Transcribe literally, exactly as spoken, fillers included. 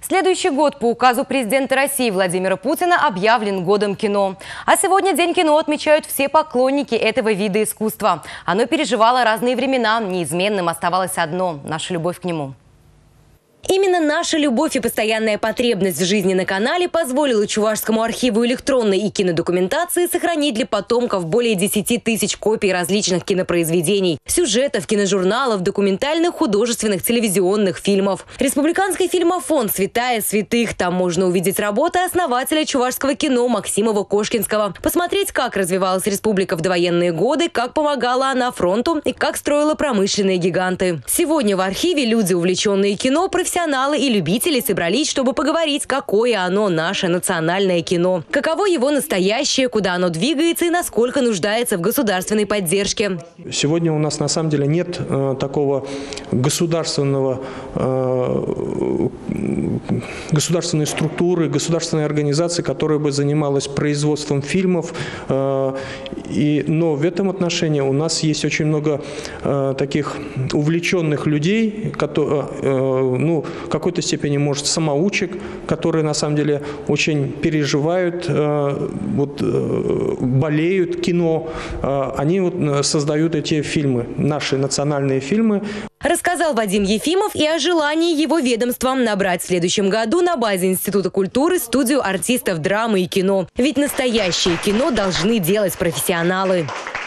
Следующий год по указу президента России Владимира Путина объявлен годом кино. А сегодня День кино отмечают все поклонники этого вида искусства. Оно переживало разные времена, неизменным оставалось одно – наша любовь к нему. Именно наша любовь и постоянная потребность в жизни на канале позволила Чувашскому архиву электронной и кинодокументации сохранить для потомков более десяти тысяч копий различных кинопроизведений, сюжетов, киножурналов, документальных, художественных, телевизионных фильмов. Республиканский фильмофонд «Святая святых». Там можно увидеть работы основателя чувашского кино Максима Кошкинского, посмотреть, как развивалась республика в довоенные годы, как помогала она фронту и как строила промышленные гиганты. Сегодня в архиве люди, увлеченные кино, профессионалы и любители собрались, чтобы поговорить, какое оно, наше национальное кино. Каково его настоящее, куда оно двигается и насколько нуждается в государственной поддержке. Сегодня у нас на самом деле нет э, такого государственного, э, государственной структуры, государственной организации, которая бы занималась производством фильмов. Э, и, но в этом отношении у нас есть очень много э, таких увлеченных людей, которые, э, ну, в какой-то степени, может, самоучек, которые на самом деле очень переживают, э, вот, э, болеют кино. Э, они вот создают эти фильмы, наши национальные фильмы. Рассказал Вадим Ефимов и о желании его ведомством набрать в следующем году на базе Института культуры студию артистов драмы и кино. Ведь настоящее кино должны делать профессионалы.